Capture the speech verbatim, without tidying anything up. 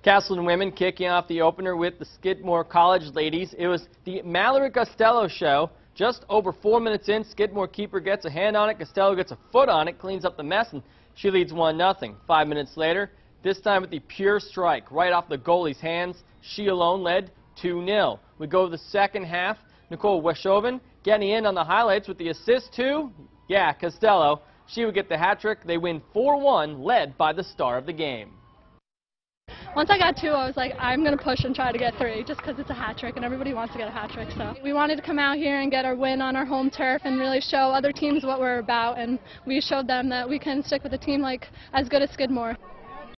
Castleton women kicking off the opener with the Skidmore College ladies. It was the Mallory Costello show. Just over four minutes in, Skidmore keeper gets a hand on it, Costello gets a foot on it, cleans up the mess, and she leads one nothing. Five minutes later, this time with the pure strike right off the goalie's hands, she alone led two nil. We go to the second half. Nicole Weshoven getting in on the highlights with the assist to, yeah, Costello. She would get the hat trick. They win four one, led by the star of the game. Once I got two, I was like, I'm going to push and try to get three, just because it's a hat trick and everybody wants to get a hat trick. So we wanted to come out here and get our win on our home turf and really show other teams what we're about, and we showed them that we can stick with a team like as good as Skidmore.